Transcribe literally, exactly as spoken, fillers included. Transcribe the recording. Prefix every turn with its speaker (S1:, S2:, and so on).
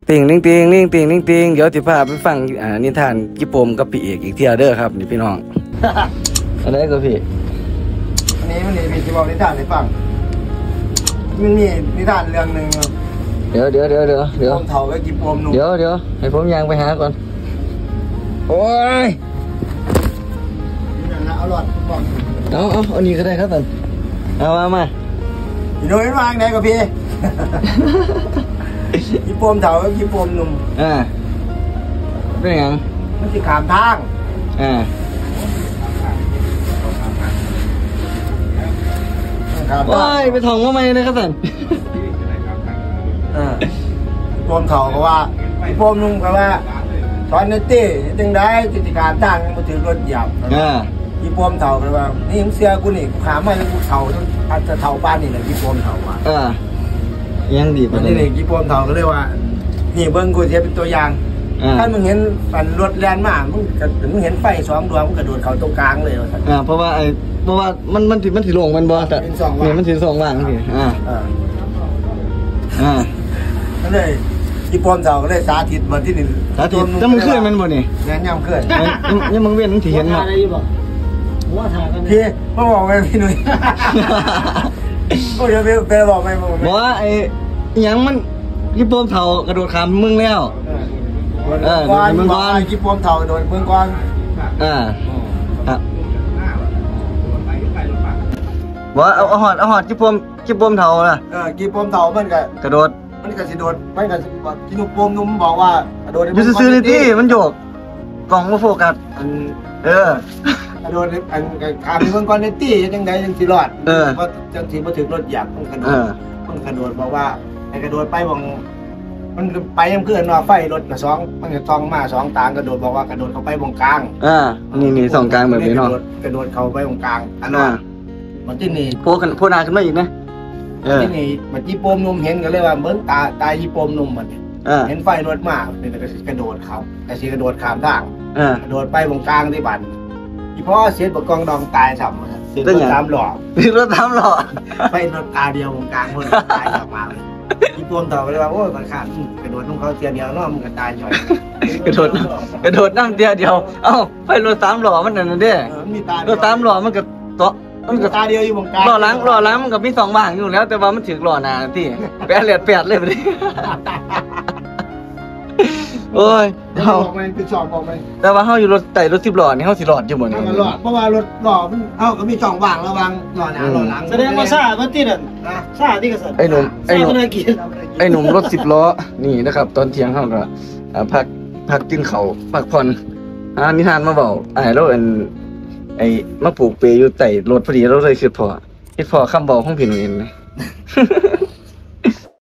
S1: ติงลิงติงลิงติงลิงติงเดี๋ยวจะพาไปฟังอ่านิทานจิปมกับพี่เอกอีกเที่ยวเด้อครับนี่พี่น้อง อะไรก็พี่
S2: อันนี้มันนี่มีจะบอกนิทานให้ฟังมันมีนิทานเรื่องหนึ่ง
S1: เดี๋ยวเดี๋ยวเดี๋ยวเดี๋ยวเดี๋ยว
S2: เถาก็จิปมหนุ่ม
S1: เดี๋ยวเดี๋ยวให้ผมยังไปหาก่อนโอ้ย
S2: นั่นนะเอาหลอดบอก
S1: เอาเอาอันนี้ก็ได้ครับท่านเอามามา
S2: พี่น้อยมาไหนกับพี่จิปมเถาก็จิปมหนุ่ม
S1: อ่าเป็นยัง
S2: มันจะขามทาง
S1: อ่าว้ายไปท่องว่าไม่นะครับท่าน
S2: จิปมเถาก็ว่าจิปมหนุ่มก็ว่าตอนนี้ตีจึงได้จิตการทางมาถือรถหยาบจิปมเถาก็ว่านี่มึงเสียกูนี่กูขาไม่กูเถาอาจจะเถาบ้านนี่แหละจิปมเถาว่า
S1: ยังดี
S2: มันนี่จิปมเถาก็เลยว่านี่เบิ้งกูจะเป็นตัวอย่างถ้ามึงเห็นปั่นรถแรงมากมึงมึงเห็นไฟสองดวงมึงกระโดดเขาตรงกลางเลย
S1: อ่าเพราะว่าไอ้เพราะว่ามันมันถือมันถือลงมันบ่แต่เนี่ยมันถือสองว่างสิอ่าอ่า
S2: ก็เลยจิปมเถาก็เลยสาธิตมาที่นี่
S1: สาธิตจะมึงขึ้นมันบ่นี่
S2: แง่ย่ำขึ้น
S1: ยังมึงเวียนมึงถือเห็นมั้ย
S2: พี่พ่อบอกไปพี่หนุ่ยก็จะไปไปบอกไป
S1: บอกว่าไอ้ยังมันจิปมเถากระโดดขามมึงแล้ว
S2: เออมึงก่อนจิปมเถาโดนมึงก่อน
S1: อ่าอ่ะบอกเอาเอาหอดเอาหอดจิปมจิปมเถาล่ะ
S2: เออจิปมเถามันก็
S1: กระโดด
S2: มันก็สิโดดมันก็จินุปมนุ่มบอกว่ากระโดด
S1: อยู่ซื่อๆนี่มันโยกกล่องมาโฟกัสเออก
S2: ระโดดอันขามมึงก่อนในตี้ยังไงยังสิรอดเพราะจังสิมาถึงรถหยับต้องกระโดดต้องกระโดดบอกว่าไอ้กระโดดไปบอกมันไปยังเพื่อนว่าไฟรถกระสองมันจะซองมาสองตางกระโดดบอกว่ากระโดดเข้าไปวงกลาง
S1: อ่านี่นี่สองกลางแบบนี้เนาะ
S2: กระโดดเข้าไปวงกลางอันนั้นมันที่นี่
S1: โผล่กันโผล่หน้าขึ้นมาอีกนะ
S2: ที่นี่มันจีปมนุ่มเห็นกันเลยว่าเหมือนตาตาจีปมนุ่มมันเห็นไฟรถมาเป็นกระโดดเขาแต่สีกระโดดขามทางกระโดดไปวงกลางที่บันที่พ่อเสียบกองดองตายฉ่ำรถตามหล่อ
S1: รถตามหล่อ
S2: ไปรถตาเดียววงกลางคนตายฉ่ำมาเลยที่ปมต่อไปเลยว่าโอ้ยมันขาดกระโดดต้องเขาเตียเดียวน้อมันก็ตายจ่อย
S1: กระโดดกระโดดนั่งเตียเดียวเอ้าไปรถตามหล่อมันนั่นเด้รถตามหล่อมันก็ต่อ
S2: มันก็ตาเดียวอยู่วงกลาง
S1: หล่อล้างหล่อล้างมันก็มีสองบ้างอยู่แล้วแต่ว่ามันถึงหล่อนาที่แปดเหรียญแปดเลยไปดิโอ้ย
S2: เขาบอกมันคือสองบอกมัน
S1: แต่ว่าเขาอยู่รถไต่รถสิบหล่อนี่เขาสิหลอดอยู่หมดเลย
S2: เพราะว่ารถหล่อมันเขาก็มีสองบ้างระวังหล่อหนาหล่อหลัง
S3: แสดงว่าซาบันตินั่นซาที่กษัตริย์
S1: ไอ้หนุ่มไอ้หนุ่มไอ้หนุ่มรถสิบล้อนี่นะครับตอนเที่ยงเขาก็พักพักกินเขาพักผ่อนอ่านิทานมาบอกไอ้แล้วอันไอ้มาปลูกเปย์อยู่ไต่รถพอดีเราเลยคิดพอคิดพอคำบอกของพี่หนุ่ยเองนะ